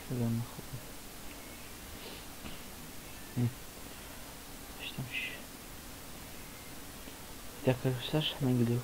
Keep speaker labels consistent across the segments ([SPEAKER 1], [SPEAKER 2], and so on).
[SPEAKER 1] Şuradan bakalım. Başlamış. Bir dakika arkadaşlar, hemen gidiyorum.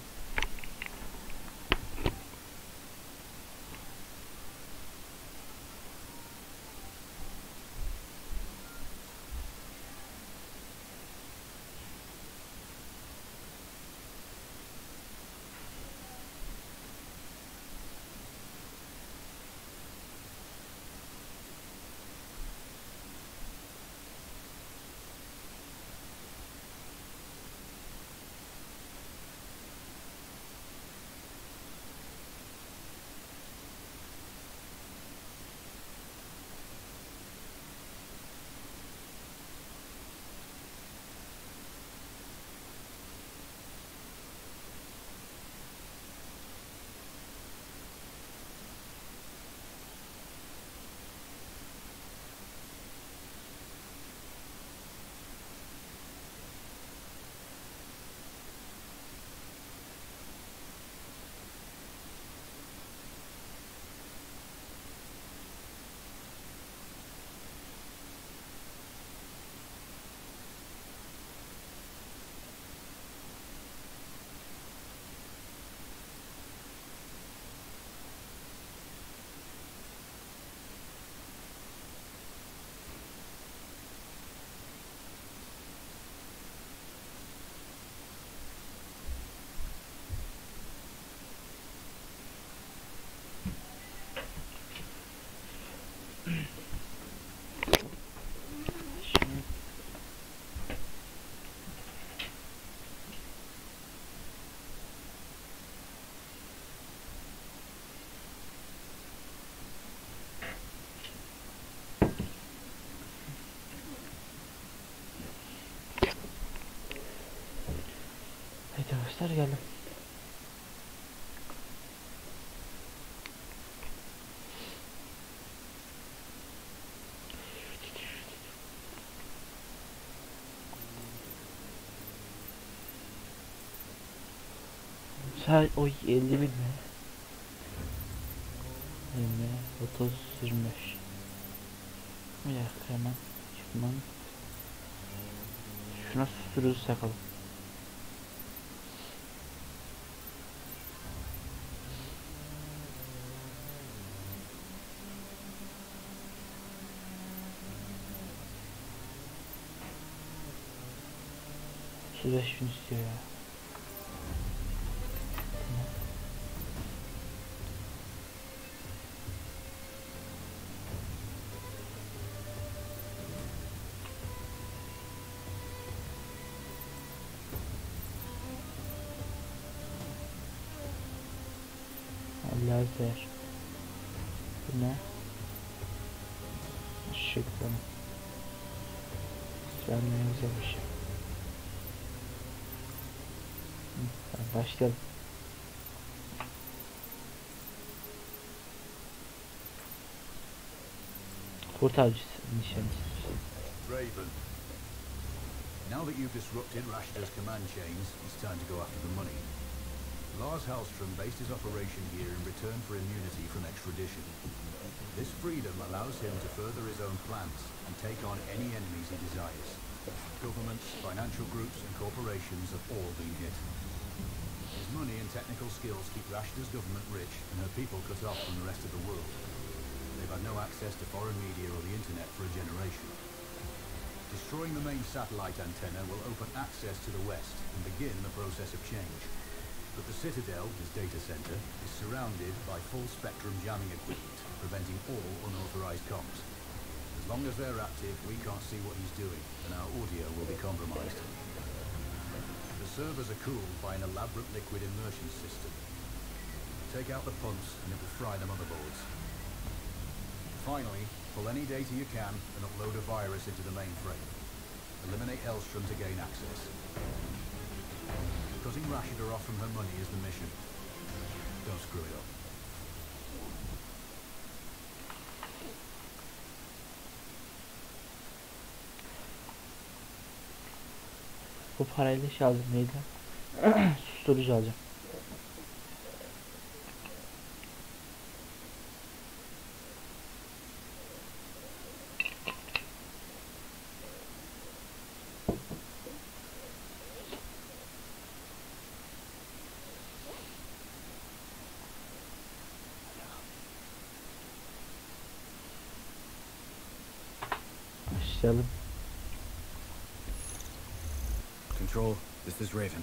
[SPEAKER 1] Evet arkadaşlar, geldim. Oy 50 bin mi? 20, 30, 25. Bir dakika, hemen çıkmam. Şuna susturucu takalım. Şu 5.000 istiyor ya. Lazer. Bu ne? Işıklı. Ben ne güzelmiş. Başlayalım. Kurtarıcısı, nişancısı.
[SPEAKER 2] Raven. Now that you've disrupted Rashta's command chains, it's time to go after the money. Lars Hallström based his operation here in return for immunity from extradition. This freedom allows him to further his own plans and take on any enemies he desires. Governments, financial groups and corporations have all been hit. His money and technical skills keep Rashta's government rich and her people cut off from the rest of the world. They've had no access to foreign media or the internet for a generation. Destroying the main satellite antenna will open access to the west and begin the process of change. But the Citadel, his data center, is surrounded by full-spectrum jamming equipment, preventing all unauthorized comms. As long as they're active, we can't see what he's doing, and our audio will be compromised. The servers are cooled by an elaborate liquid immersion system. Take out the pumps, and it will fry the motherboards. Finally, pull any data you can and upload a virus into the mainframe. Eliminate Hellstrom to gain access. Cutting Rashida off from her money is the mission. Don't screw it up.
[SPEAKER 1] Bu parayla şey aldım, neydi? Susturucu alacağım. başlayalım.
[SPEAKER 3] Control, this is Raven.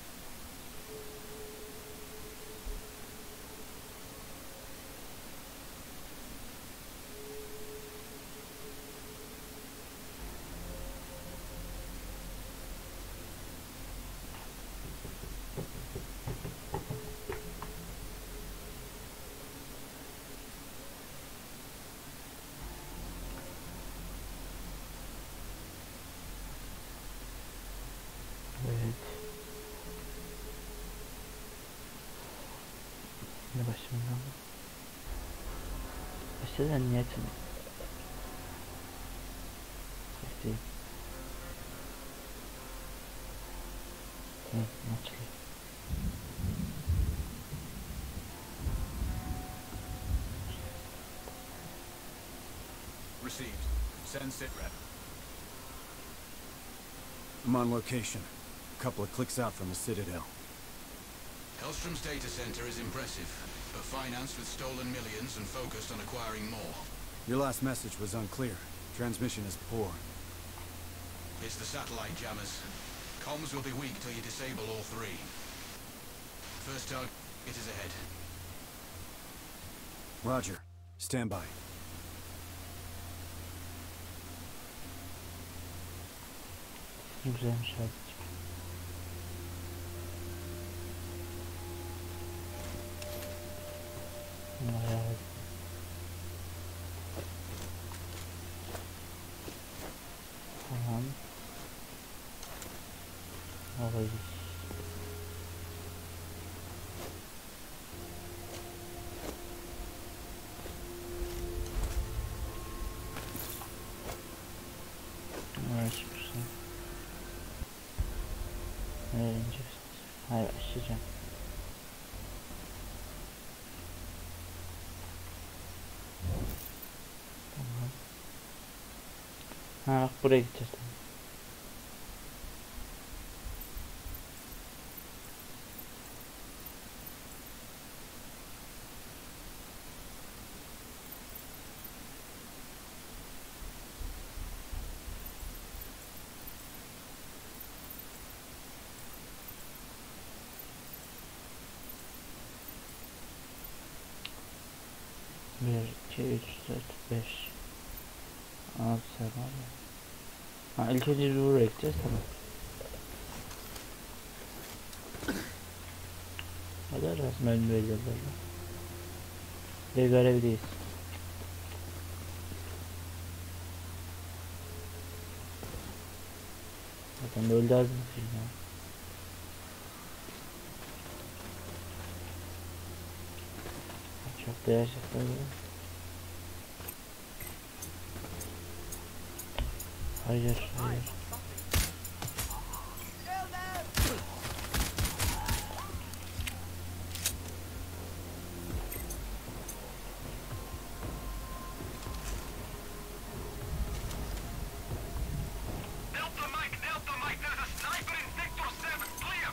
[SPEAKER 1] Evet. Ne başlayalım? Başlayalım niyetim. Bekleyin. Hı, açılıyor.
[SPEAKER 2] Received. Send sitrep.
[SPEAKER 3] I'm on location. A couple of clicks out from the Citadel.
[SPEAKER 2] Hellstrom's data center is impressive, but financed with stolen millions and focused on acquiring more.
[SPEAKER 3] Your last message was unclear. Transmission is poor.
[SPEAKER 2] It's the satellite jammers. Comms will be weak till you disable all three. First target is ahead.
[SPEAKER 3] Roger. Stand by.
[SPEAKER 1] Güzelmiş abi. Bayağı. Tamam. Alırız. Evet, güzel. Nereye ineceğiz? Hayır, açacağım. Tamam. Ha bak buraya gideceğiz. Tamam. Bir, iki, üç, dört, beş. 6 var ya. Ha ilk önce bir buraya gideceğiz, tamam. Hadi resmen böyle böyle. Ve görevdeyiz. Zaten öldü az mı ya? Çok da yaşaklar ya. Hayır, hayır.
[SPEAKER 2] Delta Mike, there's a sniper in Sector 7, clear!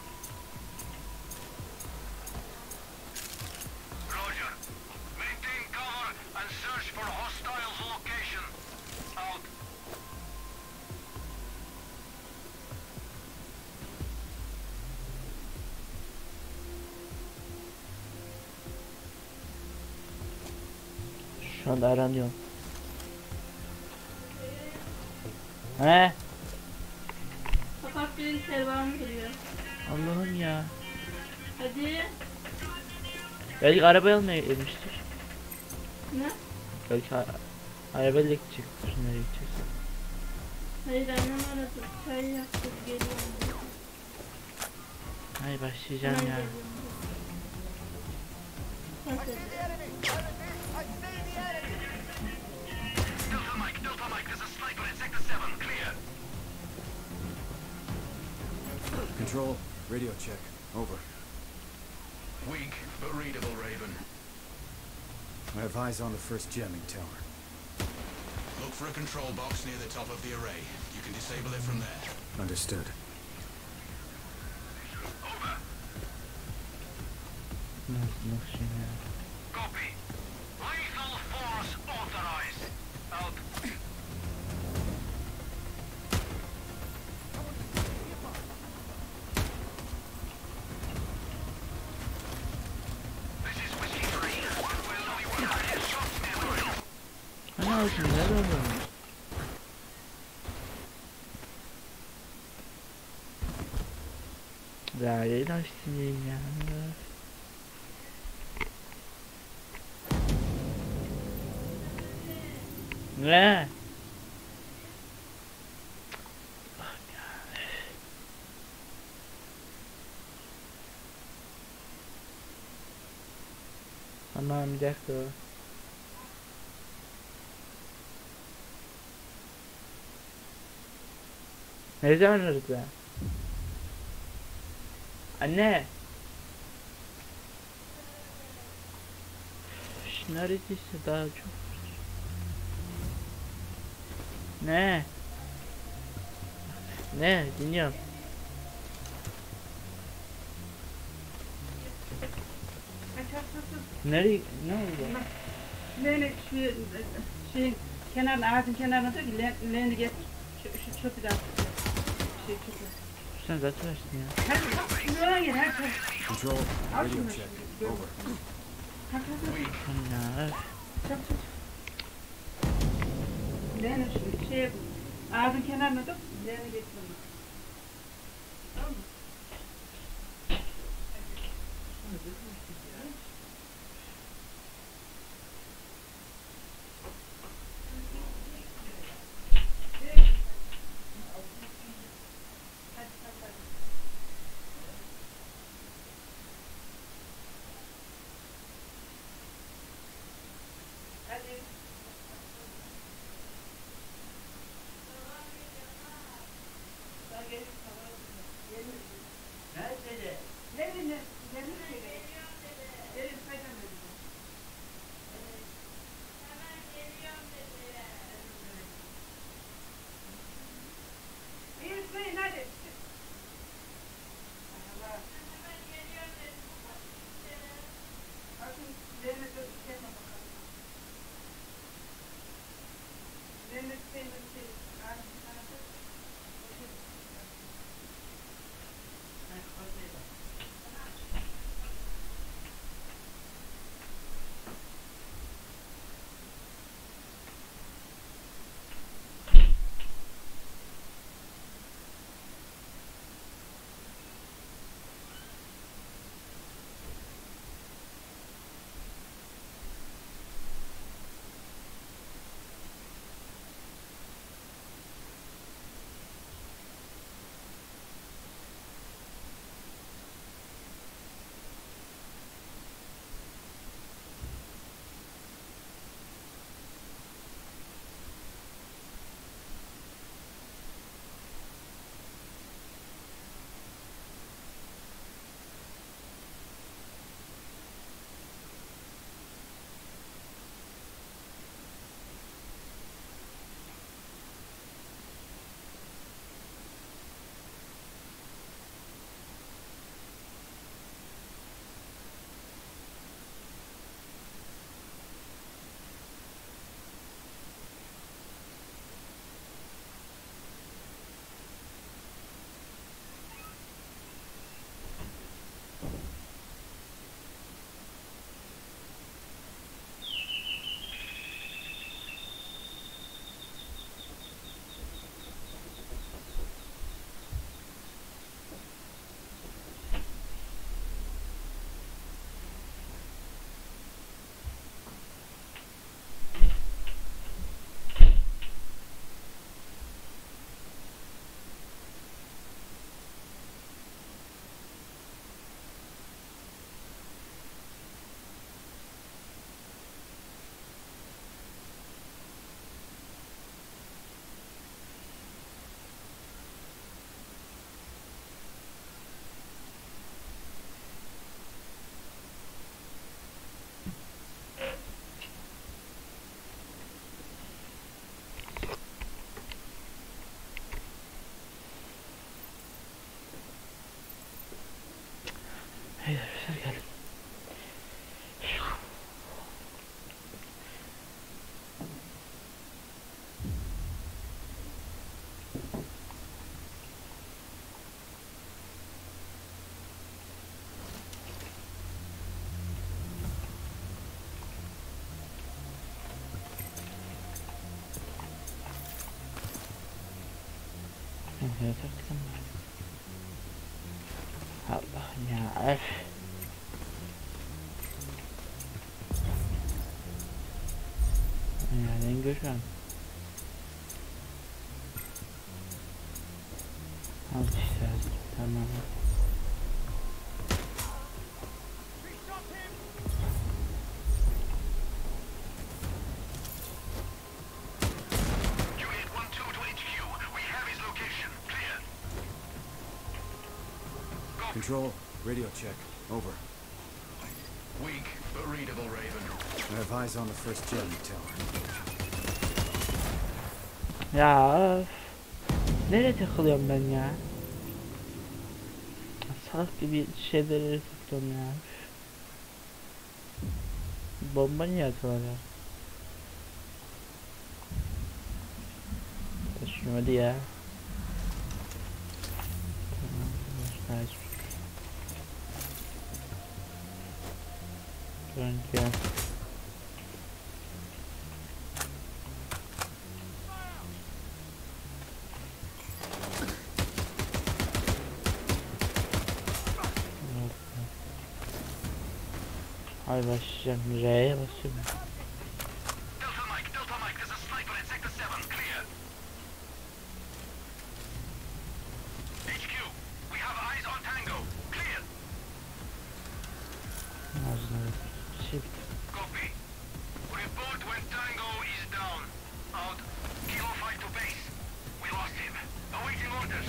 [SPEAKER 2] Roger. Maintain cover and search for hostiles location. Out.
[SPEAKER 1] Şu anda aranıyorum. He?
[SPEAKER 4] Kapak bir servarım geliyor.
[SPEAKER 1] Allah'ım ya.
[SPEAKER 4] Hadi.
[SPEAKER 1] Belki arabayı almaya gelmiştir.
[SPEAKER 4] Ne?
[SPEAKER 1] Belki arabayla gidecektir. Nereye gideceksin?
[SPEAKER 4] Hayır annem aradı. Çay yaptık geliyorum.
[SPEAKER 1] Hay başlayacağım
[SPEAKER 4] Hemen
[SPEAKER 1] ya.
[SPEAKER 4] geliyorum. Nasıl?
[SPEAKER 2] Delta Mike, there's a sniper in Sector 7, clear!
[SPEAKER 3] Control, radio check. Over.
[SPEAKER 2] Weak, but readable, Raven.
[SPEAKER 3] I have eyes on the first jamming tower.
[SPEAKER 2] Look for a control box near the top of the array. You can disable it from there.
[SPEAKER 3] Understood.
[SPEAKER 2] Over.
[SPEAKER 1] Nasıl şey ya?
[SPEAKER 2] Copy. Lethal force authorized. Out.
[SPEAKER 1] olsun ne olur. Ya yayın açtın ya. Ne? Tamam bir dakika. Ne zaman aradı? Anne. Şunu aradıysa daha çok. Ne? Ne? Dinliyorum. Nereye? Ne oldu?
[SPEAKER 5] Leğeni şeyin kenarına, ağacın kenarına da leğeni getir. Şu çöpü de at. Çöpü.
[SPEAKER 1] Sen zaten açtın ya.
[SPEAKER 5] Hadi şuradan gel hadi.
[SPEAKER 3] Control, radio check. Over.
[SPEAKER 5] Hadi hadi.
[SPEAKER 1] Anne.
[SPEAKER 5] Çabuk çabuk. Leğeni şey ağacın kenarına da leğeni getir. Tamam mı?
[SPEAKER 1] Ya taktım. Allah'ım ya. Öf. Yani görüyorum. Al işte. Tamam.
[SPEAKER 3] Control, radio check. Over.
[SPEAKER 2] Weak, but readable, Raven.
[SPEAKER 3] I have eyes on the first jamming tower.
[SPEAKER 1] Ya öf. Nereye takılıyorum ben ya? Salak gibi şeyleri tutuyorum ya. Bomba niye atıyorlar ya? Taşımadı ya. Tamam. Başka hiçbir şey. Gel. Hay başlayacağım. R'ye basıyorum.
[SPEAKER 2] Delta Mike, there's a sniper at Sector 7, clear. HQ, we have eyes on Tango, clear.
[SPEAKER 1] Ağzına şey.
[SPEAKER 2] Copy. Report when Tango is down. Out. Kilo 5 to base. We lost him. Awaiting orders.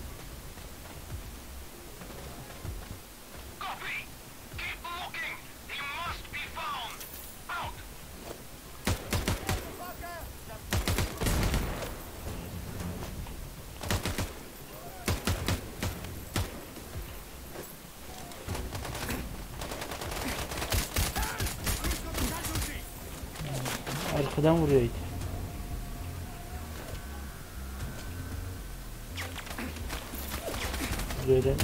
[SPEAKER 2] Copy. Keep looking. He must be found. Out.
[SPEAKER 1] Arkadan vuruyor it. Böyle.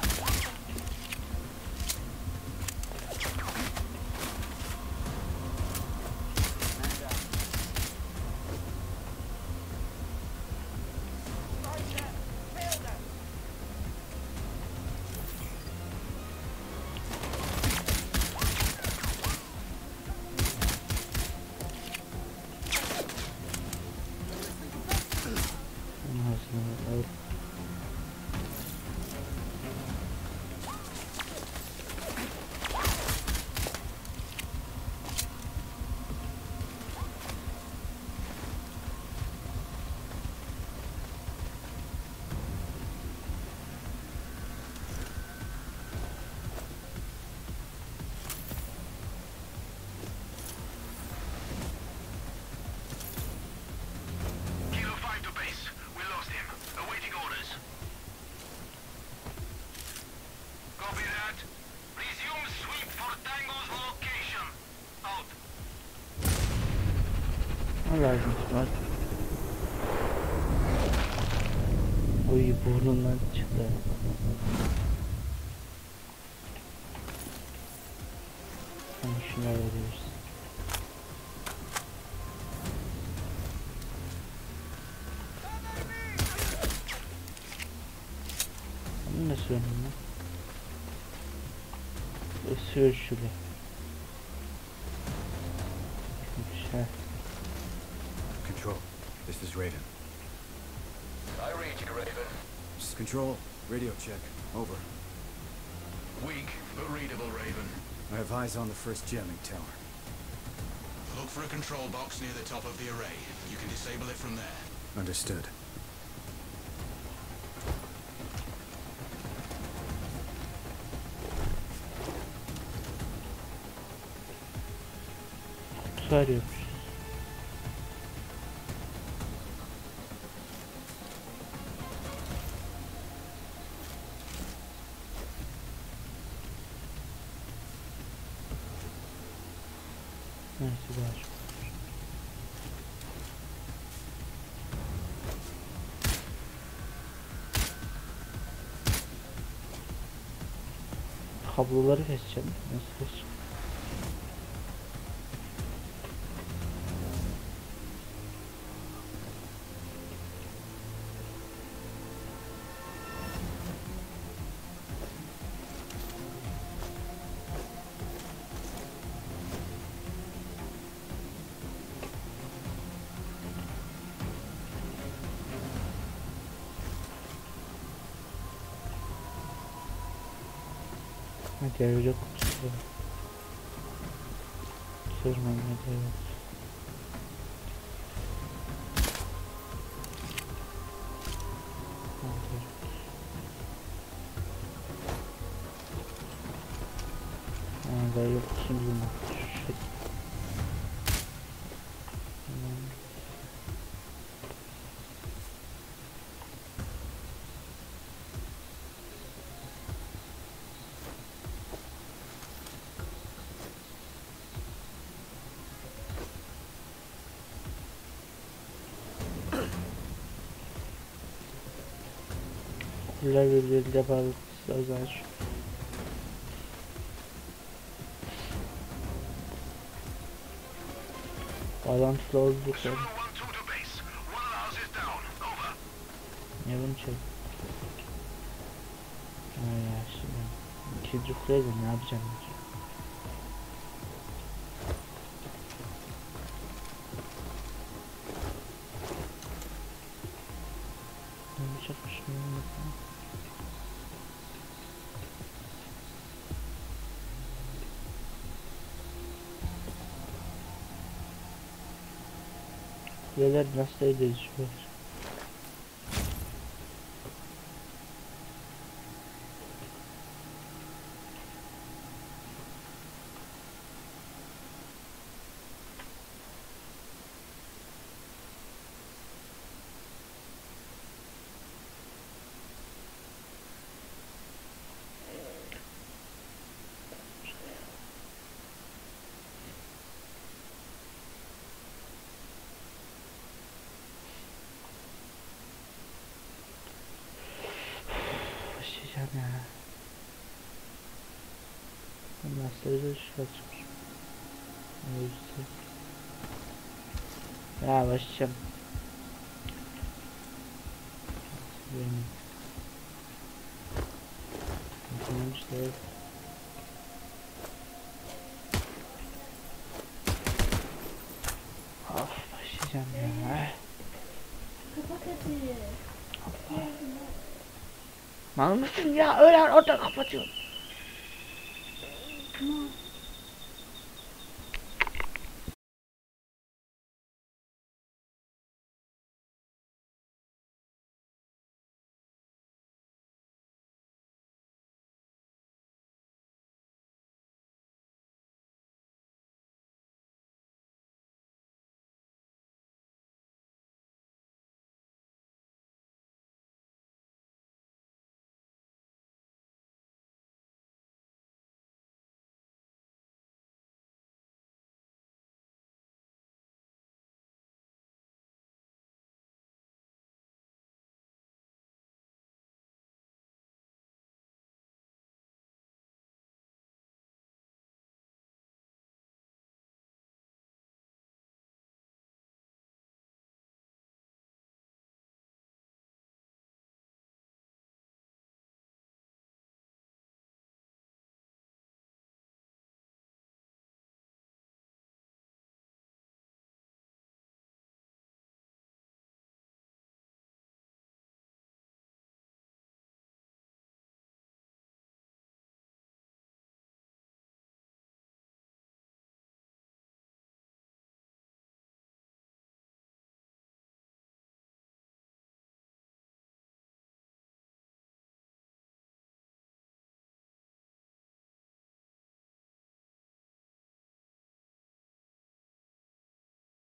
[SPEAKER 1] Ağzına.
[SPEAKER 2] Kilo 5 to base. We lost him. Awaiting orders. Copy that. Resume sweep for Tango's location. Out.
[SPEAKER 1] Ne lazım var? Oy burnundan çıktı. Sen şunu öğrenirsin. Bunu ne söyleyeyim lan? Isır şöyle. Şey.
[SPEAKER 3] Control, this is Raven.
[SPEAKER 2] I read you, Raven.
[SPEAKER 3] This is Control, radio check. Over.
[SPEAKER 2] Weak, but readable, Raven.
[SPEAKER 3] I have eyes on the first jamming tower.
[SPEAKER 2] Look for a control box near the top of the array. You can disable it from there.
[SPEAKER 3] Understood.
[SPEAKER 1] Kutu arıyormuş. Neyse var. Kabloları keseceğim. Nasıl keseceğim? Devre kutusu. Sırma devre. Devre kutusu bulmak. Level department azar. Bağlantılı oldukları. Ne bunu çek? Ay ya şimdi. İkinci kuleye de ne yapacağım? Ne yapacakmışım? Kuleler nasıl değişiyor? Başlayacağım ya. Nasıl değişiyor? Ya başlayacağım. Benim işte. Of başlayacağım ya.
[SPEAKER 4] Kapat hadi.
[SPEAKER 1] Mal mısın ya? Öyle orada kapatıyorsun.